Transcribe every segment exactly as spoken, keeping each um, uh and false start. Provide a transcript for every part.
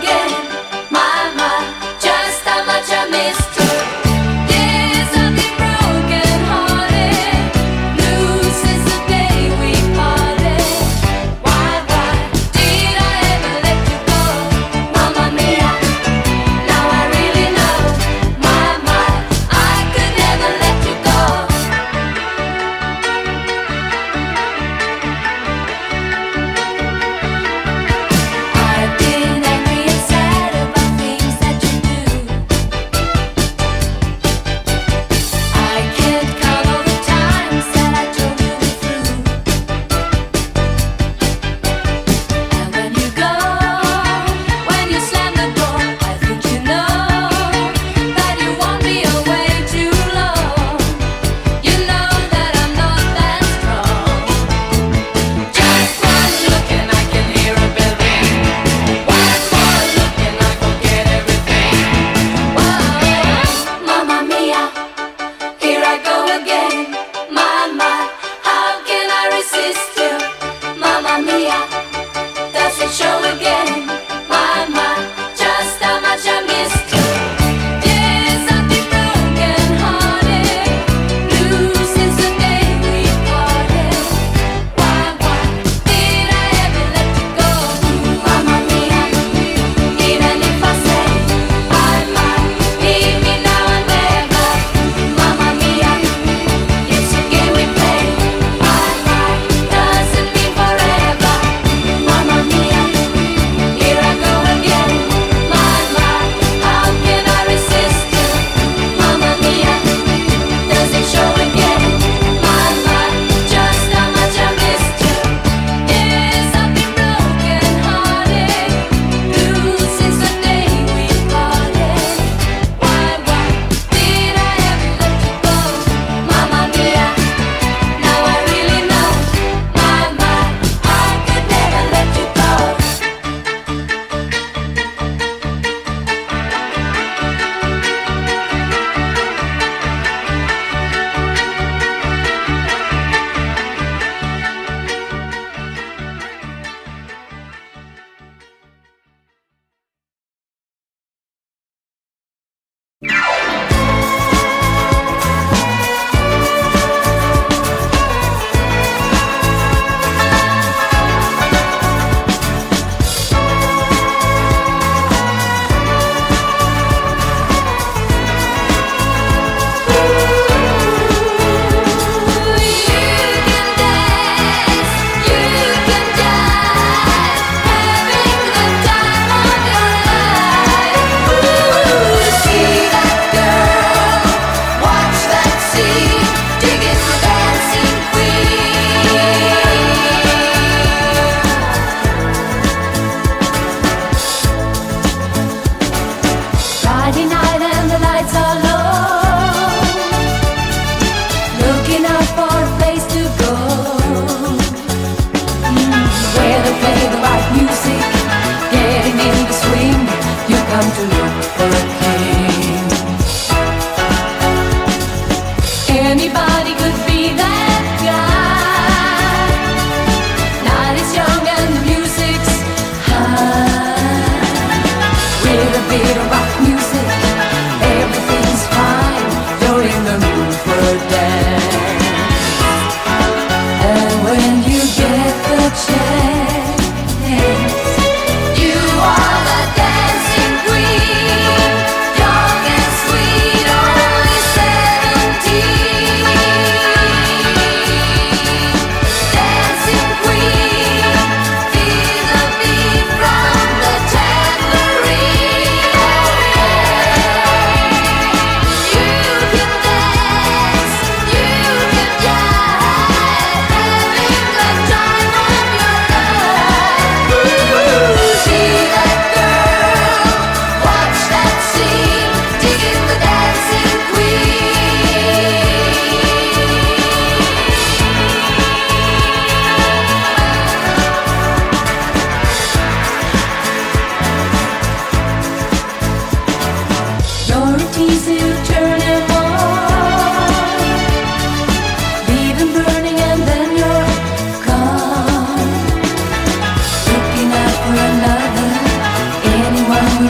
Feel the beat from the tambourine.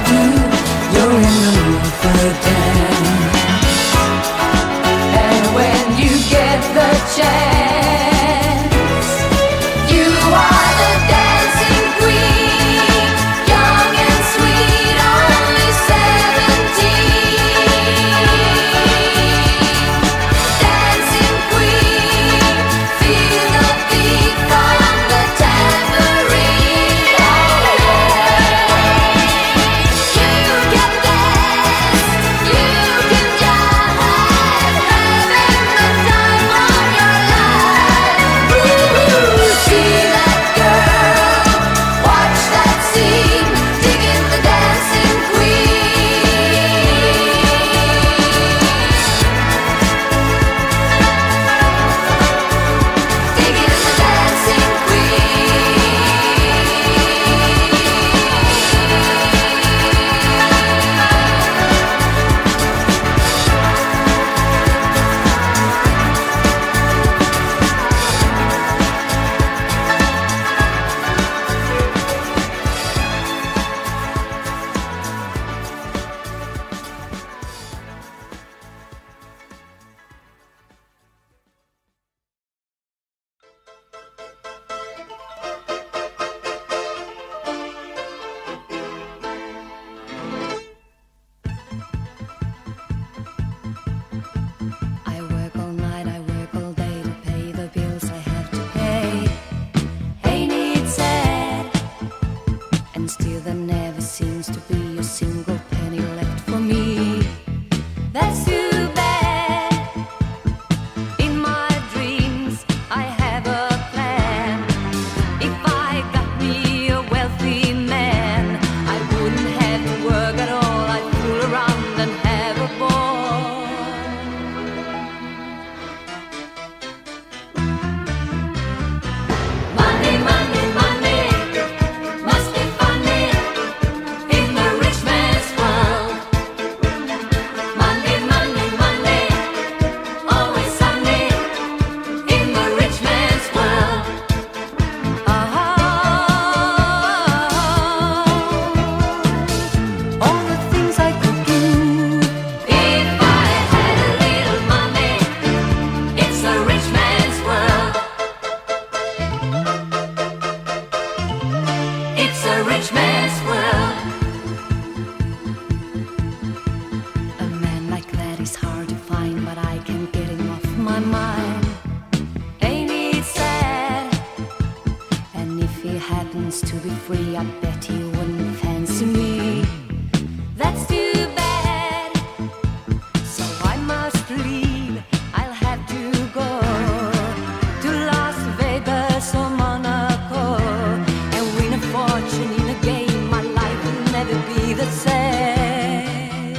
do, you're in the mood for a dance. And when you get the chance, you are the dancing queen, young and sweet, only seventeen. Dancing queen, feel the beat from the tambourine. Oh yeah. You can dance, you can jive, having the time of your life. Ooh, see that girl, watch that scene, digging the dancing queen. Digging the dancing I work all night, I work all day to pay the bills I have to pay. Ain't it sad? And still there never seems to be a single penny left for me. That's too bad. In my dreams I have a plan. If I got me a wealthy man, I wouldn't have to work at all. I'd fool around and have a ball. Money, money, money, must be funny in the rich man's world. Money, money, money, always sunny in the rich man's world. Ah, all the things I could do if I had a little money. It's a rich man's world. It's a rich man's world. A man like that is hard to find, but I can't get him off my mind. Ain't it sad? And if he happens to be free, I bet he wouldn't fancy me. That's too bad. So I must leave. I'll have to go to Las Vegas or Monaco and win a fortune in a game. My life will never be the same.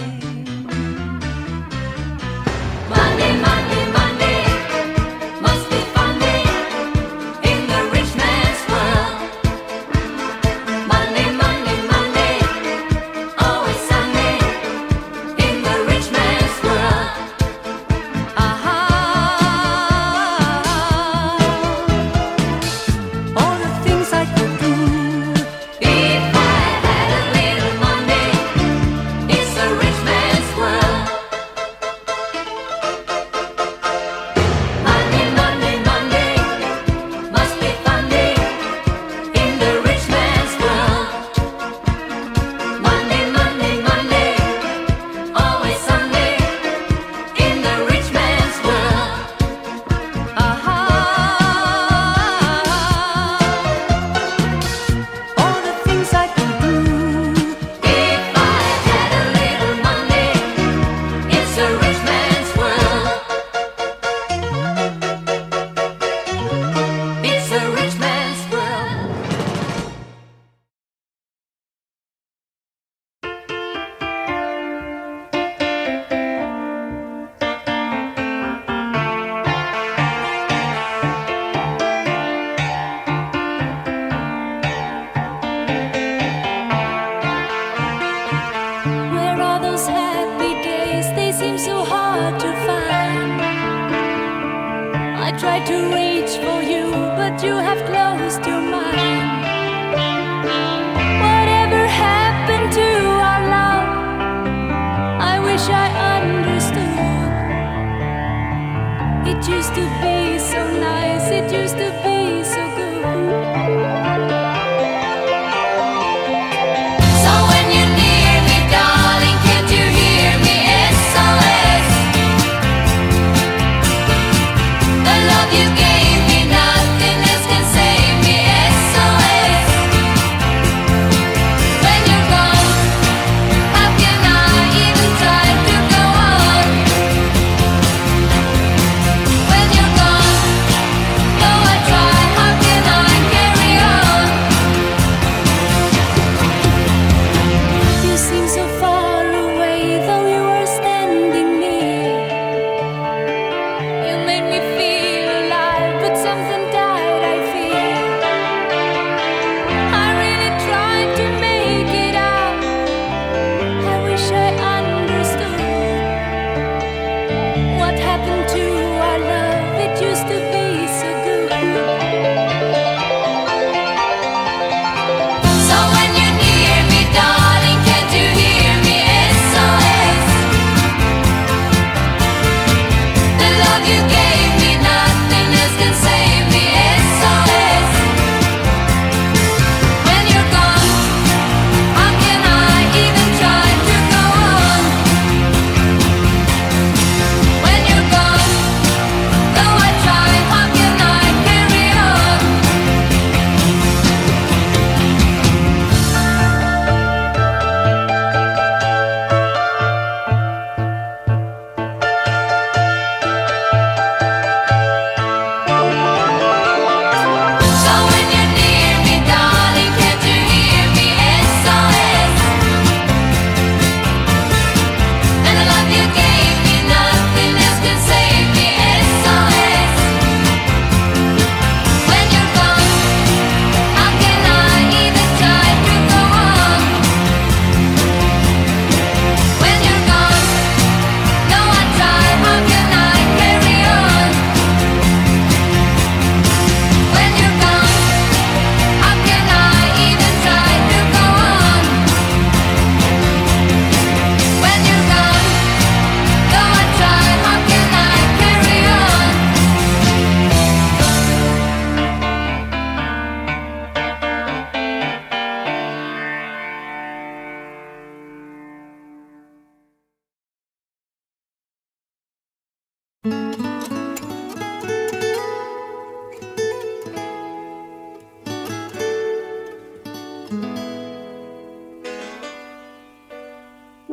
Money, money, money, must be funny in the rich man's world. Money, money, money, always sunny in the rich man's world. Ah, all the things I could do if I had a little money. It's a rich man's world. Money, money, money, must be funny in the rich man's world. Money, money, money, always sunny in the rich man's world. Ah, all the things I could do if I had a little money. It's a rich man's world. It's a rich man's world. Where are those happy days? They seem so hard to find. I tried to reach for you, but you have closed your mind. Whatever happened to our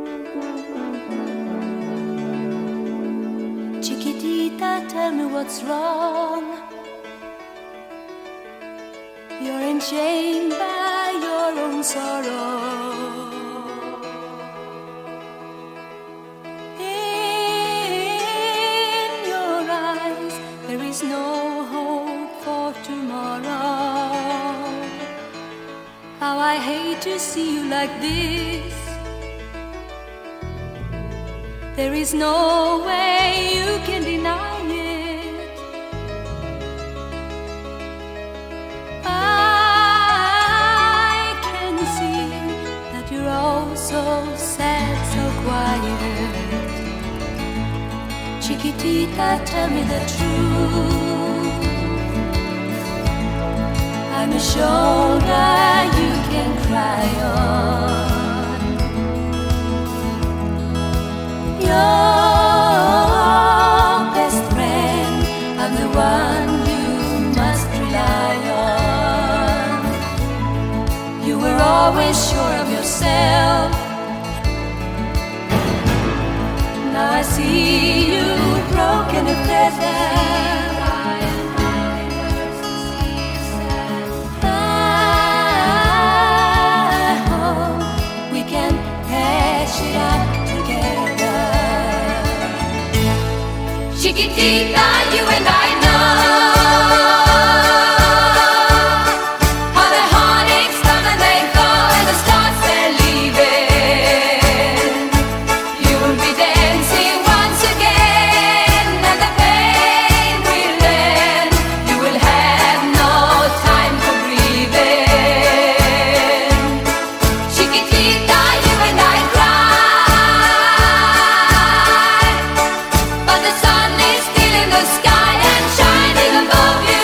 Chiquitita, tell me what's wrong. You're enchained by your own sorrow. In your eyes there is no hope for tomorrow. How I hate to see you like this. There is no way you can deny it. I can see that you're all so sad, so quiet. Chiquitita, tell me the truth. I'm a shoulder you can cry on. Your best friend, I'm the one you must rely on. You were always sure of yourself. Now I see you broken and feathered. I hope we can hash it out together. Chiquitita, you and I know how the heartaches come and they go, and the stars they're leaving. You will be dancing once again, and the pain will end. You will have no time for breathing. Chiquitita, you and I cry, but the sun is still in the sky and shining above you.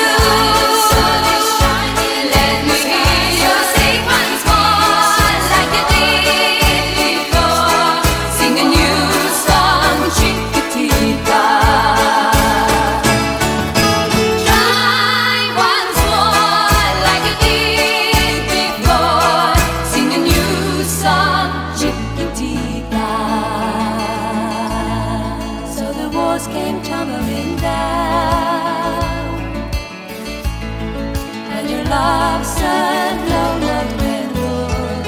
Let me hear you sing once more like you did before. Sing a new song, Chiquitita. Try once more like you did before. Sing a new song, Chiquitita. So the walls came tumbling down, and your love said no love redwood.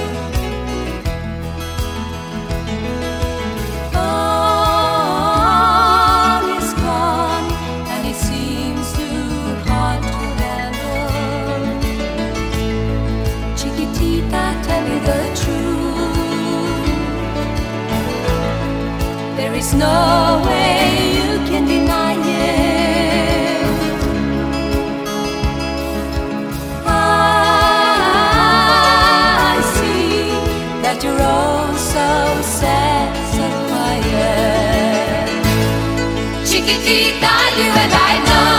All is gone, and it seems too hard to handle. Chiquitita, tell me the truth. There is no way you can deny it. I see that you're all so sad, so quiet. Chiquitita, you and I know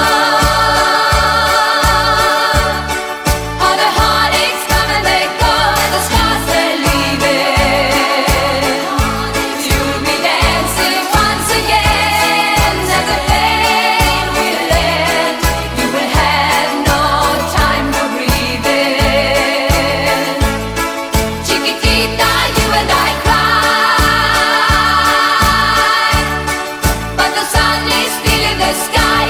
all the heartaches come and they go, and the stars they're leaving. You'll be dancing once again, and the pain will end. You will have no time for breathing. Chiquitita, you and I cry, but the sun is still in the sky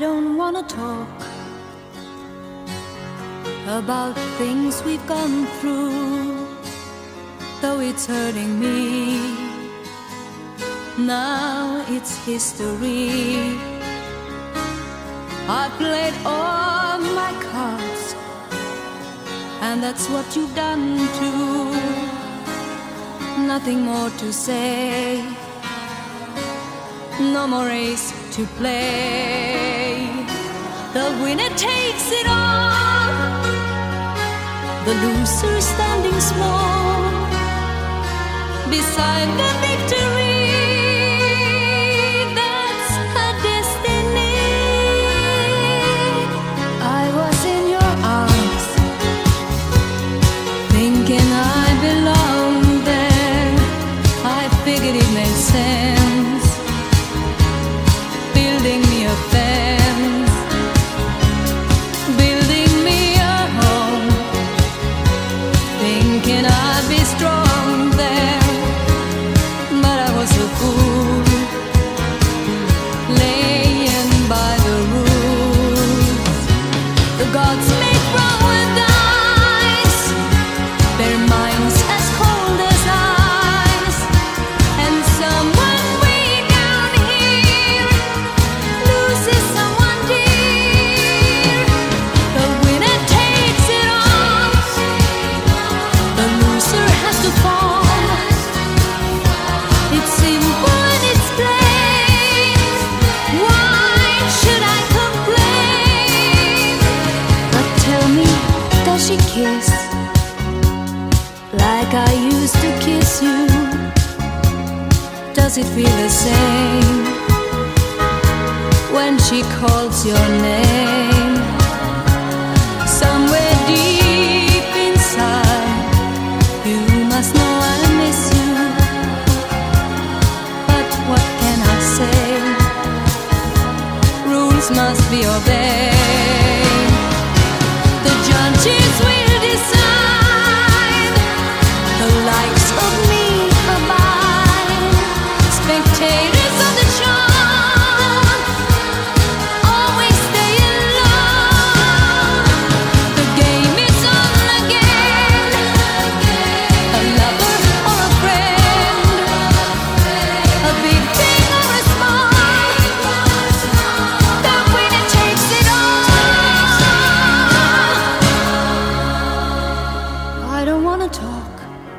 don't wanna talk about things we've gone through, though it's hurting me. Now it's history. I played all my cards, and that's what you've done too. Nothing more to say, no more race to play. The winner takes it all, the loser standing small beside the victory. That's her destiny. I was in your arms, thinking I belonged there. I figured it made sense, building me a fence, building me a home, thinking I'd be strong there. But I was a fool, laying by the rules. The gods make wrong with ice, their minds as cold as ice. And someone way down here loses someone dear. The winner takes it all, the loser has to fall. It's simple and it's plain. Why should I complain? But tell me, does she kiss like I used to kiss you? Does it feel the same when she calls your name? Somewhere deep inside, you must know I miss you. But what can I say? Rules must be obeyed. The judges will decide, the likes of me abide. Spectators of the show always stay alone. The game is on again, a lover or a friend, a big thing or a small, the winner takes it all. I don't wanna talk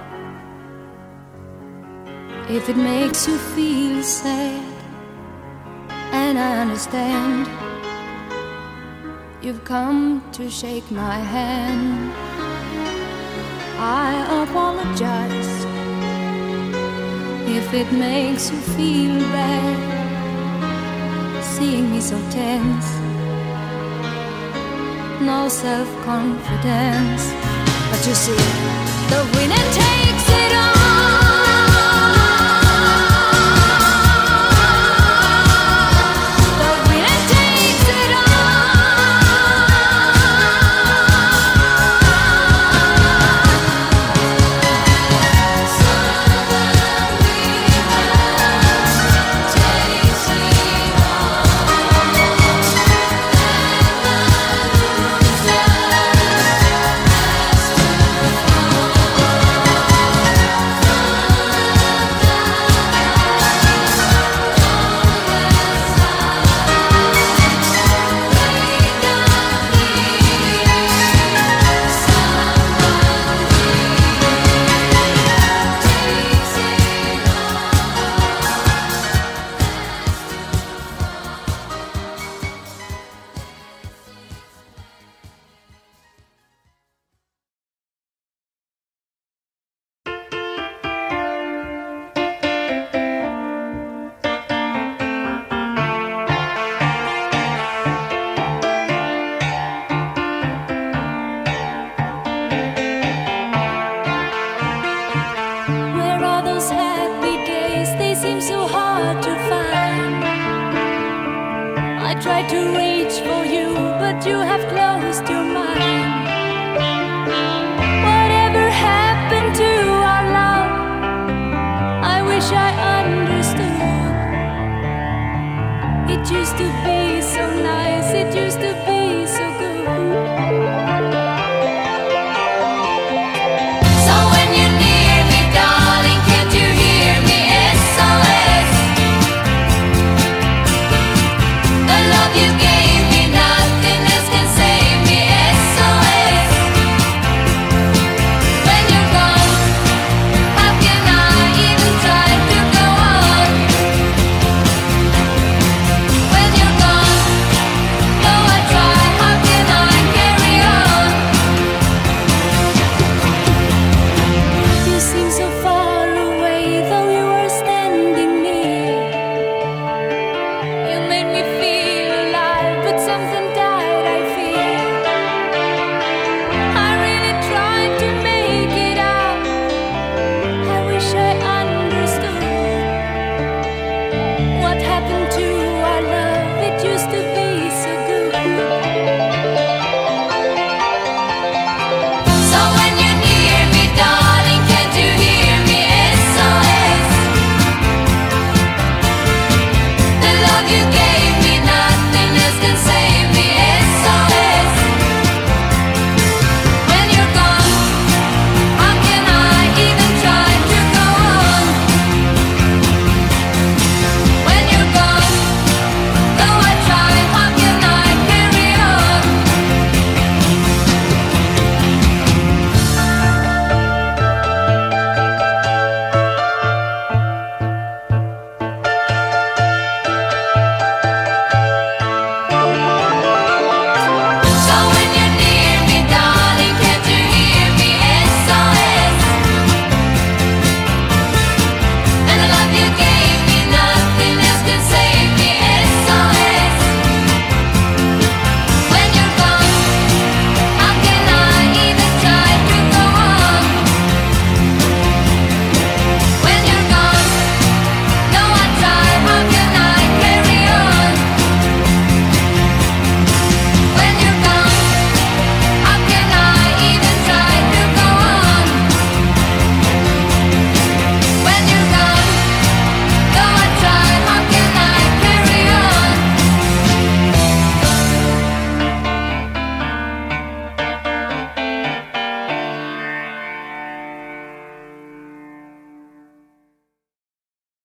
if it makes you feel sad, and I understand. You've come to shake my hand. I apologize if it makes you feel bad, seeing me so tense, no self-confidence. But you see, the winner takes it all. The winner takes it tried to reach for you, but you have closed your